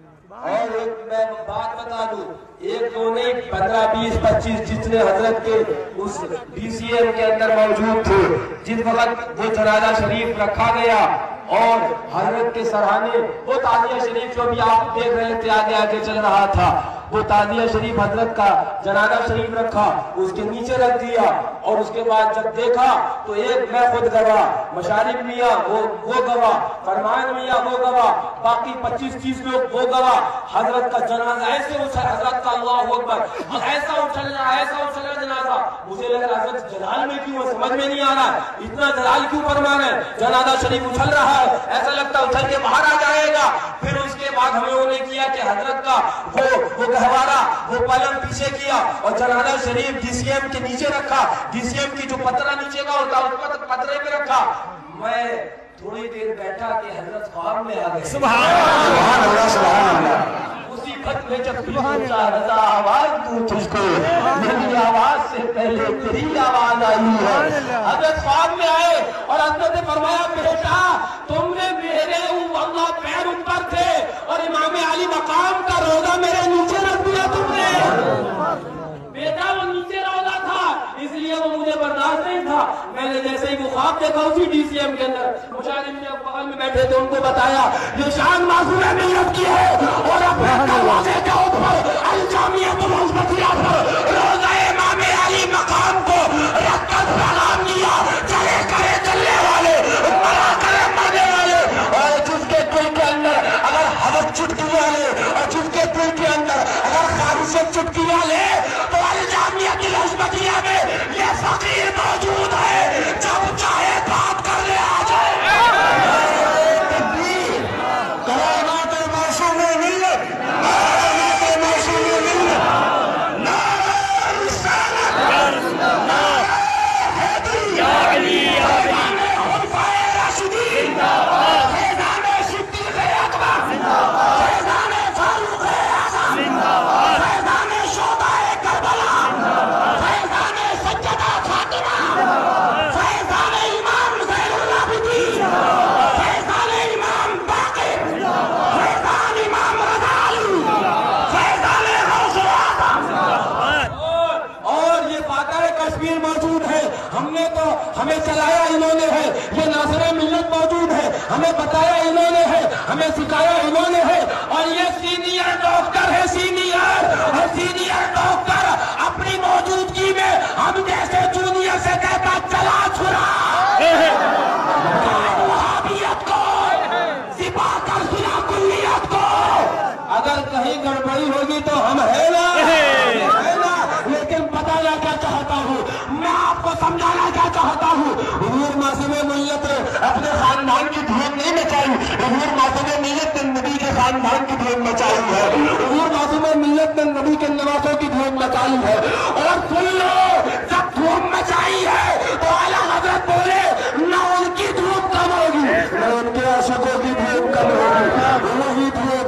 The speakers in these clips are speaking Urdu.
اور ایک میں بات بتا دوں، ایک دو نہیں 15 20 25 جتنے حضرت کے اس ڈی سی ایم کے اندر موجود تھے، جس وقت وہ جنازہ شریف رکھا گیا اور حضرت کے سرہانے وہ تعزیہ شریف جو بھی آپ دیکھ رہے تھے آگے آگے چل رہا تھا، وہ تعزیہ شریف حضرت کا جنازہ شریف رکھا، اس کے نیچے رکھ دیا، اور اس کے بعد جب دیکھا تو ایک میں خود گواہ، مشارف میاں وہ گواہ، فرمان میاں وہ گواہ، باقی 25 30 لوگ وہ گواہ، حضرت کا جنازہ ایسے اچھل، حضرت کا اللہ اکبر ایسا اچھلا جنازہ، مجھے لگا حضرت جلال میں کیوں، سمجھ میں نہیں آ رہا ہے اتنا جلال کیوں فرما رہے ہیں، جنازہ شریف اچھل رہا ہے، ایسا لگتا اچھل کے باہر آ جائے گا۔ پھر اس کے بعد ہم لوگوں نے کیا کہ حضرت کا وہ گہوارہ وہ پلنگ پیچھے کیا اور جنازہ شریف ڈی سی ایم کے نیچے رکھا، ڈی سی ایم کی جو پترہ نیچے کا ہوتا اس پر پترے پہ رکھا۔ میں تھوڑی دیر بیٹھا کہ حضرت خواب میں آ گئے، سبحان اللہ سبحان اللہ۔ اسی وقت میں جب سوچا رضا آواز دوں تجھ کو، میری آواز سے پہلے تیری آواز آئی ہے۔ حضرت خواب میں آئے اور حضرت نے فرمایا بیٹا تم نے میرے اللہ پیر اوپر تھے اور امام علی مقام کا روزہ میرے نیچے رکھ دیا تم نے، بیٹا وہ نیچے روزہ تھا اس لیے وہ مجھے برداشت نہیں تھا۔ میں نے جیسے ہی وہ خواب دیکھا اسی ڈی سی ایم کے اندر مشاہد میں بغل میں بیٹھے تھے، ان کو بتایا یہ شان معصوم ملت کی ہے اور اپنے دروازے کے اوپر الجامعۃ العظمتیہ پر روزہ امام علی مقام کو رکھ کر پیغام دیا، چلے کرے چلنے والے، مرا کرے مرنے والے، اور جس کے دل کے اندر اگر حوث چٹکیاں لے اور جس کے دل کے اندر اگر خواہشیں چٹکیاں لے تو الجامعۃ العظمتیہ میں یہ فقیر موجود ہے، جب چاہے بات کرنے آ جائے۔ کائنات معصوم ملت، کائنات معصوم ملت، نعرہ رسالت، نعرہ حیدری، یا علی یا علی، خلفائے راشدین، فیضان صدیق اکبر، فیضان فاروق اعظم، فیضان شہدائے کربلا، فیضان سجدہ فاطمہ، فیضان امام زین العابدین، فیضان امام باقر، فیضان امام رضا علی، فیضان غوث اعظم، اور یہ فاتح کشمیر موجود ہے۔ ہمیں چلایا انہوں نے ہے، یہ ناصر ملت موجود ہے، ہمیں بتایا انہوں نے ہے، ہمیں سکھایا انہوں نے ہے، اور یہ سینئر ڈاکٹر ہے، سینئر ڈاکٹر اپنی موجودگی میں ہم جیسے جونیئر سے کہتا چلا چھڑا وہابیت کو، سپا کر سنا کلیت کو، اگر کہیں گڑبڑی ہوگی تو ہم ہے نا، لیکن بتانا کیا چاہتا ہوں، میں آپ کو سمجھانا کیا چاہتا ہوں، حضور معصوم ملت نے اپنے خاندان کی دھوم نہیں مچائی، حضور معصوم ملت نے نبی کے خاندان کی دھوم مچائی ہے، حضور معصوم ملت نے نبی کے نواسوں کی دھوم مچائی ہے، اور سن لو جب دھوم مچائی ہے تو اعلیٰ حضرت بولے نہ ان کی دھوم کم ہوگی نہ ان کے عاشقوں کی دھوم کم ہوگی،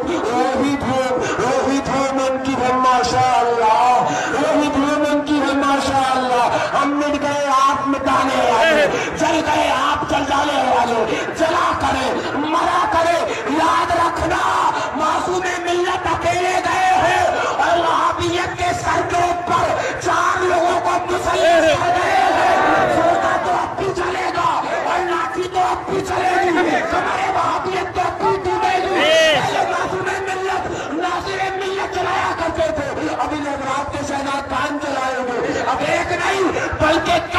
وہی دھوم ان کی ہے ماشاءاللہ، وہی دھوم ان کی ہے ماشاءاللہ۔ ہم مٹ گئے آپ مٹانے والے، جل گئے آپ جل جانے والے، جلا کرے مرا کرے یاد رکھنا معصوم ملت اکیلے گئے ہیں اور وہابیت کے سر کے اوپر 4 لوگوں کو مسلط کر گئے ہیں، سوچا تو اب بھی چلے گا اور لاٹھی تو اب بھی چلے گی، ہمارے وہابیت تو اب بھی ٹوٹے گی۔ پہلے معصوم ملت ناصر ملت چلایا کرتے تھے، ابھی لوگ رات کے شہزاد خان چلائیں گے، اب ایک نہیں بلکہ